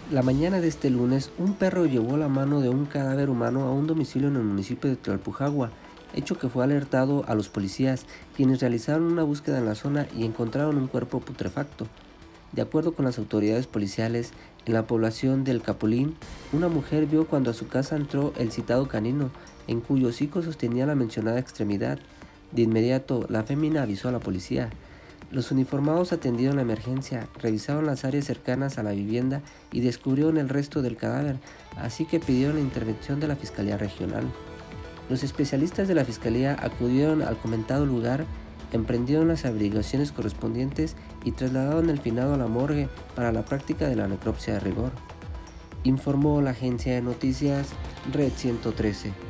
La mañana de este lunes, un perro llevó la mano de un cadáver humano a un domicilio en el municipio de Tlalpujagua, hecho que fue alertado a los policías, quienes realizaron una búsqueda en la zona y encontraron un cuerpo putrefacto. De acuerdo con las autoridades policiales, en la población del Capulín, una mujer vio cuando a su casa entró el citado canino, en cuyo hocico sostenía la mencionada extremidad. De inmediato, la fémina avisó a la policía. Los uniformados atendieron la emergencia, revisaron las áreas cercanas a la vivienda y descubrieron el resto del cadáver, así que pidieron la intervención de la Fiscalía Regional. Los especialistas de la Fiscalía acudieron al comentado lugar, emprendieron las averiguaciones correspondientes y trasladaron el finado a la morgue para la práctica de la necropsia de rigor, informó la agencia de noticias Red 113.